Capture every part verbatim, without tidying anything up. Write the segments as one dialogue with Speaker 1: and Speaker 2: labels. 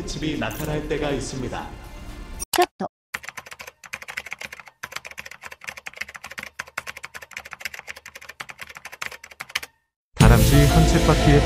Speaker 1: 흠집이 나타날 때가 있습니다.
Speaker 2: ちょっと
Speaker 3: 다람쥐 헌책 바퀴에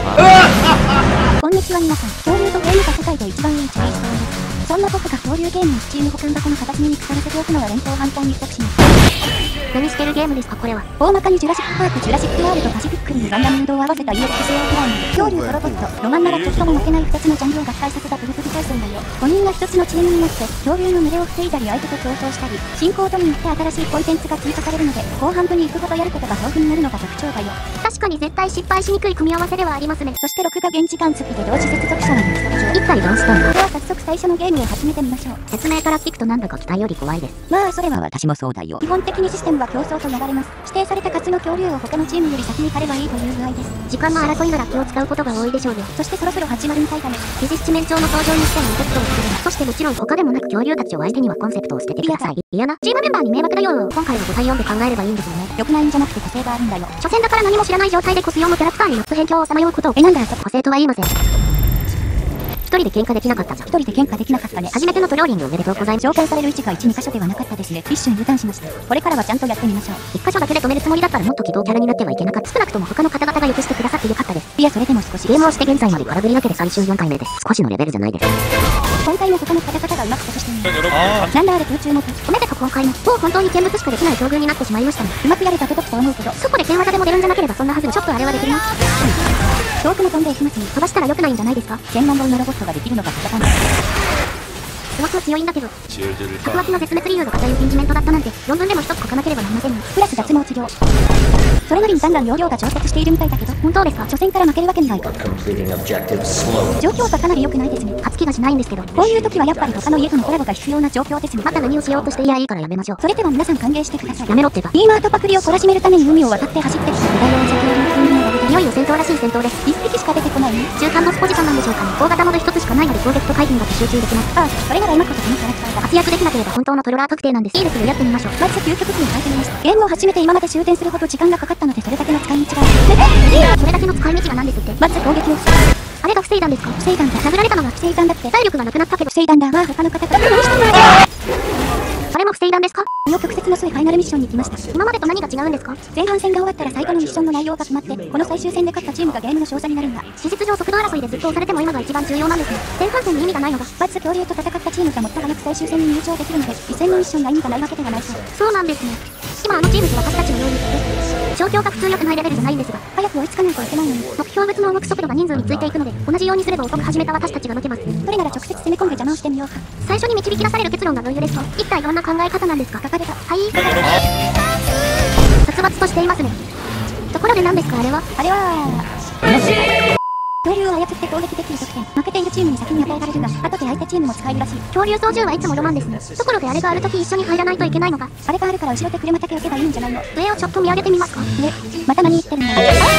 Speaker 3: 타고파.
Speaker 2: こんにちは皆さん。恐竜とゲームが世界で一番いいチャイストーです。そんな僕が恐竜ゲームをスチーム保管箱の片隅に腐らせておくのは連邦反対に不足します。
Speaker 4: 何してるゲームですかこれは。
Speaker 2: 大まかにジュラシックパーク、ジュラシックワールド、パシフィックリムガンダム運動を合わせた イーエックスエー クライム。恐竜とロボット、ロマンならとっても負けないふたつのジャンルを合体させたプルプル対戦だよ。ごにんがひとつのチームになって恐竜の群れを防いだり相手と競争したり、進行度によって新しいコンテンツが追加されるので、後半部に行くほどやることが豊富になるのが特徴だよ。
Speaker 4: 確かに絶対失敗しにくい組み合わせではありますね。
Speaker 2: そして録画現時間付きで同時接続者はインスト上。
Speaker 4: 一体どうしたんだ。
Speaker 2: では早速最初のゲームを始めてみましょう。
Speaker 4: 説明から聞くとなんだか期待より怖いです。
Speaker 2: まあそれは
Speaker 5: 私もそうだよ。
Speaker 2: 基本的にシステムは競争と呼ばれます。指定された数の恐竜を他のチームより先に狩ればいいという具合です。
Speaker 4: 時間の争いなら気を使うことが多いでしょうね。
Speaker 2: そしてそろそろ始まるみたいだね。
Speaker 4: 疑似七面鳥の登場にしてもエフェクトを作るな。そしてもちろん他でもなく恐竜たちを相手にはコンセプトを捨ててください。嫌な。チームメンバーに迷惑だよ。今回はご対よんで考えればいいんですよね。
Speaker 2: 良くないんじゃなくて個性があるんだよ。
Speaker 4: 初戦だから何も知らない状態でコス用のキャラクターによっつ辺境をさまようことを。
Speaker 2: え、なんだそ
Speaker 4: 個性とは言いません。一人で喧嘩できなかったじゃん。
Speaker 2: 一人で喧嘩できなかったね。
Speaker 4: 初めてのトローリングおめでとうございます。
Speaker 2: 紹介される位置がいち、に箇所ではなかったですね。一瞬 U ターンしました。これからはちゃんとやってみましょう。
Speaker 4: 一箇所だけで止めるつもりだったらもっと希望キャラになってはいけなかった。少なくとも他の方々が良くしてくださってよかったです。
Speaker 2: いやそれでも少し
Speaker 4: ゲームをして現在まで空振りだけで最終よんかいめです。少しのレベルじゃないです。
Speaker 2: 今回の他の方々がうまくしてみる。なんだあれ空中も
Speaker 4: おめでとう今回も。もう本当に見物しかできない境遇になってしまいましたね。
Speaker 2: うまくやれたとと思うけど、
Speaker 4: そこで剣技でも出るんじゃなければそんなはず。ちょっとあれはできます。
Speaker 2: 遠くも飛んでいきますね。
Speaker 4: 飛ばしたら良くないんじゃないですか。
Speaker 2: 専門本のロボットができるのか戦うんだ。
Speaker 4: すごく強いんだけど、角脇の絶滅理由が硬いインフィンジメントだったなんて論文でも一つ書かなければなりませんね。
Speaker 2: プラス脱毛治療。それなりにだんだん容量が調節しているみたいだけど、
Speaker 4: 本当ですか。
Speaker 2: 初戦から負けるわけにはいかない。状況がかなり良くないですね。
Speaker 4: 勝つ気がしないんですけど、
Speaker 2: こういう時はやっぱり他の家とのコラボが必要な状況ですね。
Speaker 4: また何をしようとしていやいいからやめましょう。
Speaker 2: それでは皆さん歓迎してください。
Speaker 4: やめろってば。
Speaker 2: ビーマーとパクリを懲らしめるために海を渡って走ってきた時代を先ほどの国を上げて、
Speaker 4: いよいよ戦闘らしい戦闘です。
Speaker 2: 一匹しか出てこない。
Speaker 4: 中間ボスポジションなんでしょうかね。大型モード一つしかないので攻撃と回避だけ集中できます。
Speaker 2: ああ、それなら今こそこのキャラクターが
Speaker 4: 活躍できなければ本当のトロラー確定なんです。いいですね、やってみましょう。
Speaker 2: まず究極に変えてみました。ゲームを始めて今まで終点するほど時間がかかったのでそれだけの使い道がある。
Speaker 4: それだけの使い道は何ですって。
Speaker 2: まず攻撃を
Speaker 4: あれが防いだんですか。
Speaker 2: 防いだんだ。
Speaker 4: 殴られたのが
Speaker 2: 防いだんだって。
Speaker 4: 体力がなくなったけど
Speaker 2: 防いだんだ。まあ他の方々何してんの。
Speaker 4: それも防いだんですか。
Speaker 2: 紆余曲折の末ファイナルミッションに来ました。
Speaker 4: 今までと何が違うんですか。
Speaker 2: 前半戦が終わったら最後のミッションの内容が決まって、この最終戦で勝ったチームがゲームの勝者になるんだ。
Speaker 4: 事実上速度争いでずっと押されても今が一番重要なんですね。前半戦に意味がないのが、
Speaker 2: まず恐竜と戦ったチームがもっと早く最終戦に入場できるので、一戦のミッションが意味がないわけではないそう。
Speaker 4: そうなんですね。今あのチームと私たちのように状況が普通良くないレベルじゃないんですが、
Speaker 2: 早く追いつかないといけないのに、
Speaker 4: 目標物の動く速度が人数についていくので、同じようにすれば遅く始めた私たちが抜けます。
Speaker 2: それなら直接攻め込んで邪魔をしてみようか。
Speaker 4: 最初に導き出される結論がどういうですか。一体どんな考え方なんですか。
Speaker 2: 書かれた。
Speaker 4: はい。殺伐としていますね。ところで何ですかあれは。
Speaker 2: あれは恐竜を操って攻撃できる特典。負けているチームに先に与えられるが、後で相手チームも使えるらしい。
Speaker 4: 恐竜操縦はいつもロマンですね。ところであれがあるとき一緒に入らないといけないのが。
Speaker 2: あれがあるから後ろで車だけ置けばいいんじゃないの。
Speaker 4: 上をちょっと見上げてみますか。
Speaker 2: 上、また何言ってるの。本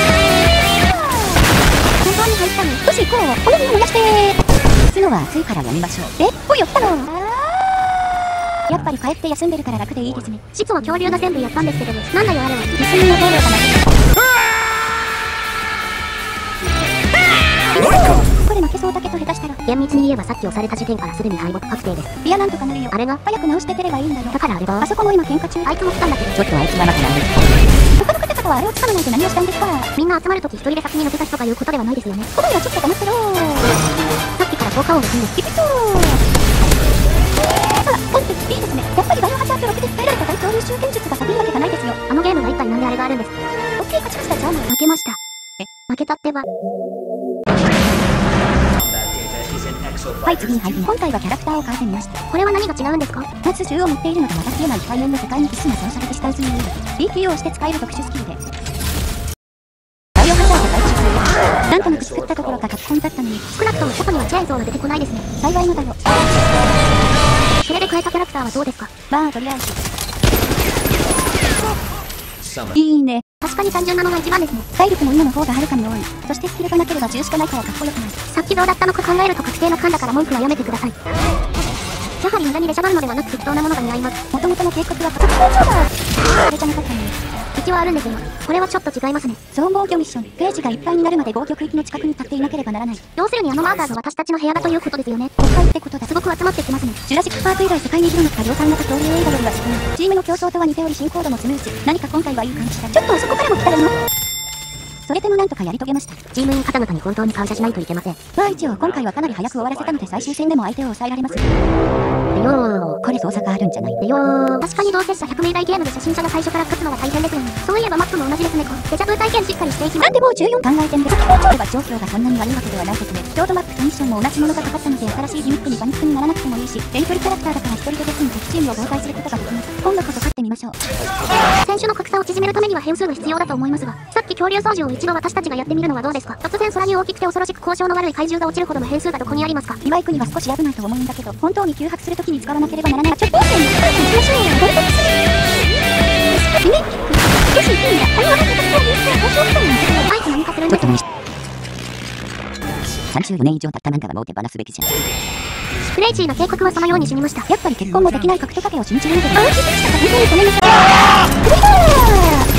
Speaker 4: 当に入ったの。
Speaker 2: よし行こう。この火を燃やしてー。
Speaker 5: 角は熱いからやめましょう。
Speaker 2: え、おいよったの。やっぱり帰って休んでるから楽でいいですね。
Speaker 4: 実は恐竜が全部やったんですけど、なんだよあれは。
Speaker 2: リスニングを通るかな。これ負けそうだけど下手したら。
Speaker 4: 厳密に言えばさっき押された時点からすでに敗北確定です。
Speaker 2: いやなんとかなるよ。
Speaker 4: あれが
Speaker 2: 早く直して出ればいいんだよ。
Speaker 4: だからあれは
Speaker 2: あそこも今喧嘩中。
Speaker 4: あいつも来たんだけど。
Speaker 5: ちょっとあいつがまた何ですか。
Speaker 2: 他の方々はあれをつかまないと何をしたんですか。
Speaker 4: みんな集まるとき一人で先に乗せた人が言うことではないですよね。
Speaker 2: ここにはちょっと黙ってろー。
Speaker 4: さっきから効果音がするんです。
Speaker 2: ピピッとー。あ、ガンっていいですね。やっぱりバイオハザードろくで鍛えられた大恐竜集権術がサビるわけがないですよ。
Speaker 4: あのゲームは一体なんであれがあるんですか。
Speaker 2: オッケー勝ちました。じゃあもう
Speaker 4: 負けました。
Speaker 2: え、
Speaker 4: 負けたってば。
Speaker 2: はい次に入り、今回はキャラクターを変えてみました。
Speaker 4: これは何が違うんですか。
Speaker 2: まず銃を持っているのがまた消えない海面の世界に必須なソーシャルディスタンスに ビーキュー をして使える特殊スキルでバイオハザード開始中。なんとなく作ったところが書き込んだったのに、
Speaker 4: 少なくとも外にはチェーンソーが出てこないですね。
Speaker 2: 幸いのだよ。
Speaker 4: それで変えたキャラクターはどうですか。
Speaker 2: まあとりあえずいいね。
Speaker 4: 確かに単純なのが一番ですね。
Speaker 2: 体力も今の方がはるかに多い。そしてスキルがなければ銃しかないからかっこよくない。
Speaker 4: さっきどうだったのか考えると確定な感だから文句はやめてください。やはり無駄に出しゃばるのではなく適当なものが似合います。
Speaker 2: もともとの計画はパソコン上だ。それじゃなかったのに。
Speaker 4: 道はあるんですよ。これはちょっと違いますね。
Speaker 2: 総防御ミッション。ページがいっぱいになるまで防御区域の近くに立っていなければならない。
Speaker 4: 要するにあのマーカーが私たちの部屋だということですよね。
Speaker 2: 国会ってことだ。
Speaker 4: すごく集まってきますね。
Speaker 2: ジュラシックパーク以来世界に広まった量産型恐竜映画よりは少ない。チームの競争とは似ており進行度もスムーズ。何か今回はいい感じだ。ちょっとあそこからも来たらのそれでもなんとかやり遂げました。
Speaker 4: チーム員方々に本当に感謝しないといけません。
Speaker 2: まあ一応今回はかなり早く終わらせたので最終戦でも相手を抑えられます。
Speaker 4: でよー。
Speaker 2: これ操作があるんじゃない？
Speaker 4: でよー。確かに同接者ひゃくめいだいゲームで初心者が最初から勝つのは大変ですよね。そういえばマップも同じですね。デジャブ体験しっかりしていきます。
Speaker 2: なんでもうじゅうよん考えてんで、先包丁では状況がそんなに悪いわけではないですね。ロードマップとミッションも同じものがかかったので新しいギミックにパニックにならなくてもいいし、遠距離キャラクターだから一人で別に敵チームを妨害することができます。今度こそ勝ってみましょう。
Speaker 4: 選手の格差を縮めるためには変数が必要だと思いますが、さっき恐竜掃除を一度私たちがやってみるのはどうですか？突然空に大きくて恐ろしく交渉の悪い怪獣が落ちるほどの変数がどこにありますか？
Speaker 2: リバイクには少し危ないと思うんだけど、本当に急迫するときに使わなければならない。ちょっと待って、行きましょう。ボルトする。リメイキック。少しいいんだ。あれはなんかそういう交渉みたいなんだけど、あえて何かするんだけど。
Speaker 5: さんじゅうよねん以上経ったなんかがもう手放すべきじゃん。
Speaker 4: クレイジーな計画はそのように死にました。
Speaker 2: やっぱり結婚もできない格闘家を信じるので、ああ、気づきしたか本当にごめんなさい。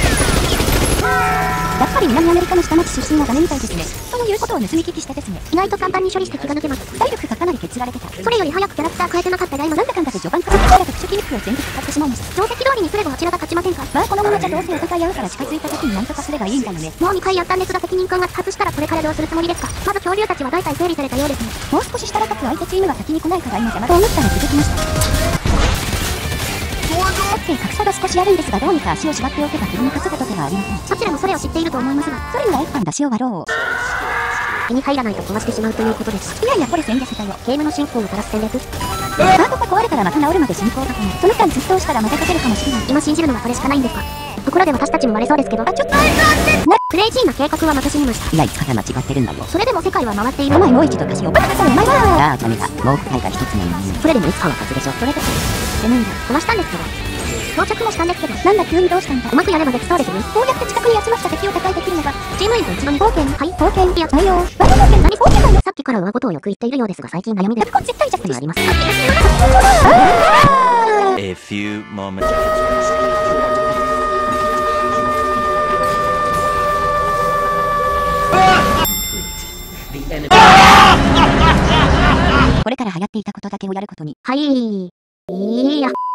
Speaker 2: やっぱり南アメリカの下町出身はダメみたいですね。ということを盗み聞きしてですね。
Speaker 4: 意外と簡単に処理して気が抜けます。
Speaker 2: 体力がかなり削られてた。
Speaker 4: それより早くキャラクター変えてなかったライム
Speaker 2: なんだかんだで序盤から敵から特殊ギミックを全部使ってしまいました。
Speaker 4: 定石通りにすればこちらが勝ちませんか？
Speaker 2: まあこのままじゃどうせお互い合うから近づいた時になんとかすればいいんだよね。
Speaker 4: もうにかいやったんですが責任感が多発したらこれからどうするつもりですか？まず恐竜たちは大体整理されたようですね。
Speaker 2: もう少ししたら勝つ相手チームが先に来ないから今邪魔と思ったら気づきました。オッケー、格差が少しあるんですがどうにか足を縛っておけば敵に勝つことではありません。
Speaker 4: そちらもそれを知っていると思いますが、
Speaker 2: それには一般出しを割ろう。
Speaker 4: 手に入らないと壊してしまうということですか？
Speaker 2: いやいやこれ戦略だよ。
Speaker 4: ゲームの進行を垂らす戦略。
Speaker 2: ハートが壊れたらまた治るまで進行が止まる。その間ずっと押したらまた勝てるかもしれない。
Speaker 4: 今信じるのはそれしかないんですか？ところで私たちも割れそうですけど、あ、ちょっとなクレイジーな計画はまた死にました。
Speaker 5: いや、いつかが間違ってるんだよ。
Speaker 4: それでも世界は回っている。
Speaker 2: お前もう一度歌詞をバカさお前は。
Speaker 5: ああ、ダメだ。もう二人が一つの人間。それでもいつかは勝つでしょ。
Speaker 2: それだけでなんだ。
Speaker 4: 飛ばしたんですけど。到着もしたんですけど。
Speaker 2: なんだ急にどうしたんだ。
Speaker 4: うまくやればできそうですね。
Speaker 2: こうやって近くに集まった敵を叩いて切るのが
Speaker 4: チーム員と一度に
Speaker 2: 冒険。はい、冒険。いや、内容。
Speaker 4: 何冒険何冒険なの？さっきから上ことをよく言っているようですが最近悩みで。
Speaker 2: やっぱ絶対ジャッジ
Speaker 4: あります。
Speaker 6: A few moments.
Speaker 5: これから流行っていたことだけをやることに。
Speaker 4: はい。いいや。